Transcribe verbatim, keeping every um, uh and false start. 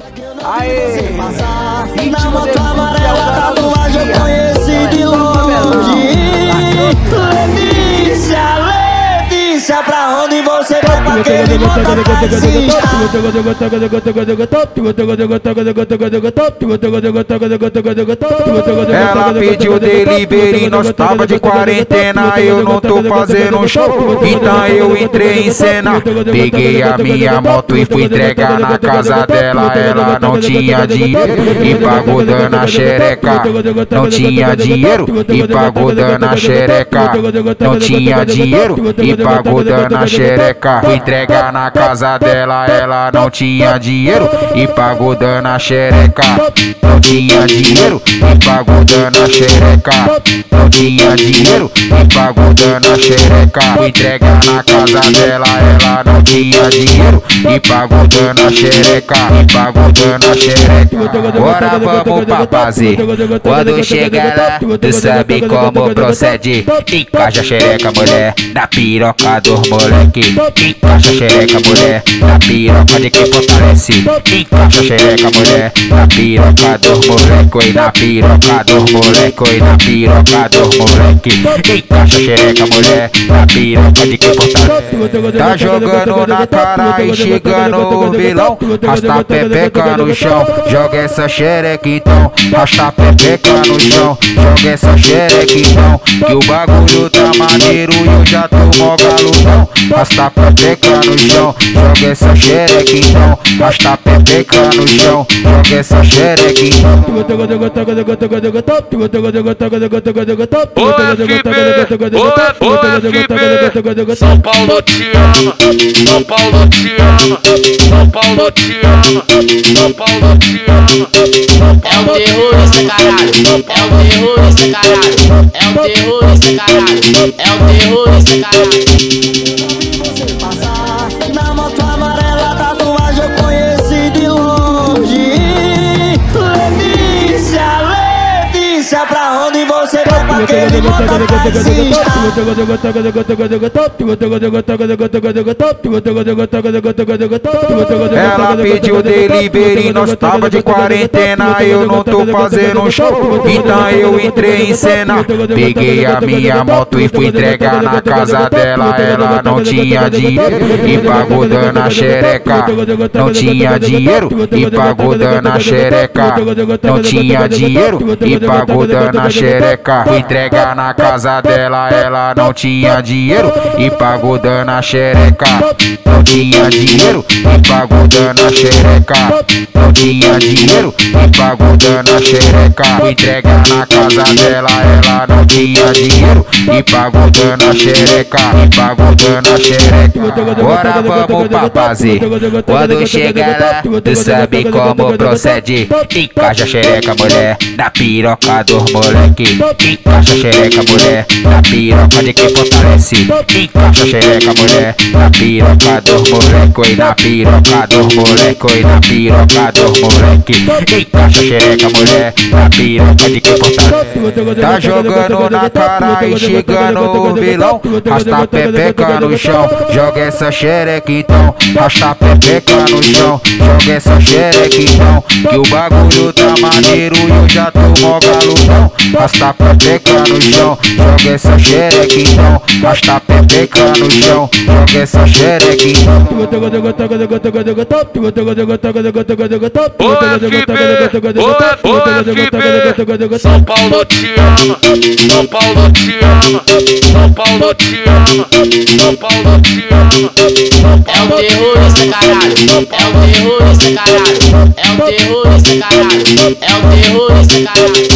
Aê! Na moto amarela, tatuagem eu conheci de longe. Letícia, Letícia, pra onde você vai com aquele mototaxista? Ela pediu delivery, nós tava de quarentena, eu não tô fazendo show, então eu entrei em cena. Peguei a minha moto e fui entregar na casa dela. Ela não tinha dinheiro e pagou dando a xereca. Não tinha dinheiro e pagou dando a xereca. Não tinha dinheiro e pagou dando a xereca. Fui entregar na casa dela. Ela não tinha dinheiro e pagou dando a xereca. Não tinha dinheiro e pagou dando a xereca. Não tinha dinheiro e pagou dando a xereca. Fui entregar na casa dela. Ela não tinha dinheiro e pagou dando a xereca. E pagou dando a xereca. Bora vamos pra fazer. Quando chegar lá, tu sabe como procede. Encaixa a xereca, mulher, na piroca dos moleque. Encaixa a xereca, mulher, na piroca de quem fortalece. Encaixa a xereca, mulher, na piroca dos moleque. E na piroca dos moleque. E na piroca dos moleque. Encaixa a xereca, mulher, na piroca de quem fortalece. Tá jogando na cara e chegando o vilão. Rasta a pepeca no chão, joga essa xereca então. Rasta a pepeca no chão, joga essa xereca então. Que o bagulho tá maneiro e eu já tô mó galudão. Rasta a pepeca no chão, joga essa xereca então. Rasta a pepeca no chão, joga essa xereca então. Ô F B, ô F B, São Paulo te ama, São Paulo te ama, São Paulo te ama, São Paulo te ama. É um terrorista, caralho. É um terrorista, caralho. É um terrorista, caralho. É um terrorista, caralho. Na moto amarela, tatuagem eu conheci de longe. Letícia, Letícia, pra onde você vai com aquele mototaxista? Ela pediu delivery, nós tava de quarentena, eu não tô fazendo show, então eu entrei em cena. Peguei a minha moto e fui entregar na casa dela. Ela não tinha dinheiro e pagou dando a xereca. Não tinha dinheiro e pagou dando a xereca. Não tinha dinheiro e pagou dando a xereca. Fui entregar na casa dela. Ela não tinha dinheiro e pagou dando a xereca. Não tinha dinheiro e pagou dando a xereca. Não tinha dinheiro e pagou dando a xereca. Fui entregar na casa dela. Ela não tinha dinheiro e pagou dando a xereca. E pagou dando a xereca. Bora vamos pra fazer. Quando chegar lá, tu sabe como procede. Encaixa a xereca, mulher, na piroca dos moleque. Encaixa a xereca, mulher, na piroca de quem fortalece. Encaixa a xereca, mulher, na piroca dos moleque. E na piroca dos moleque. E na piroca dos moleque. Encaixa a xereca, mulher, na piroca de quem fortalece. Tá jogando na cara e chegando o vilão. Rasta a pepeca no chão, joga essa xereca então. Rasta a pepeca no chão, joga essa xereca então. Que o bagulho tá maneiro e eu já tô mó galudão. Rasta a pepeca no chão, joga essa xereca então. Rasta a pepeca no chão, joga essa xereca então. Ô F B, ô F B, São Paulo te ama, São Paulo te ama, São Paulo te ama, São Paulo te ama. É um terrorista, caralho. É um terrorista, caralho. É um terrorista, caralho. É um terrorista, caralho.